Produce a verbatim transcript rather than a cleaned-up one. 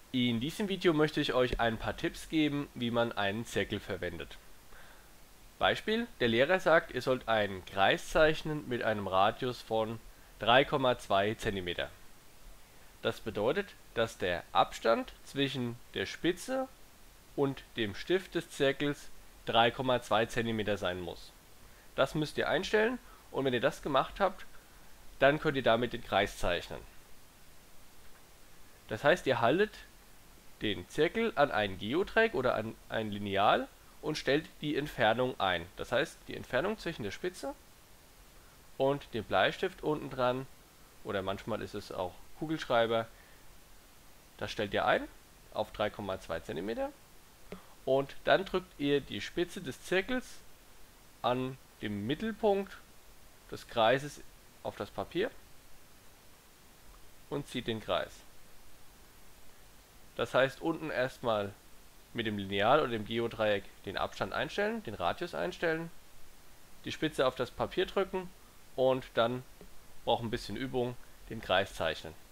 In diesem Video möchte ich euch ein paar Tipps geben, wie man einen Zirkel verwendet. Beispiel: Der Lehrer sagt, ihr sollt einen Kreis zeichnen mit einem Radius von drei Komma zwei Zentimeter. Das bedeutet, dass der Abstand zwischen der Spitze und dem Stift des Zirkels drei Komma zwei Zentimeter sein muss. Das müsst ihr einstellen, und wenn ihr das gemacht habt, dann könnt ihr damit den Kreis zeichnen. Das heißt, ihr haltet den Zirkel an ein Geodreieck oder an ein Lineal und stellt die Entfernung ein. Das heißt, die Entfernung zwischen der Spitze und dem Bleistift unten dran, oder manchmal ist es auch Kugelschreiber, das stellt ihr ein auf drei Komma zwei Zentimeter, und dann drückt ihr die Spitze des Zirkels an dem Mittelpunkt des Kreises auf das Papier und zieht den Kreis. Das heißt, unten erstmal mit dem Lineal oder dem Geodreieck den Abstand einstellen, den Radius einstellen, die Spitze auf das Papier drücken und dann, braucht ein bisschen Übung, den Kreis zeichnen.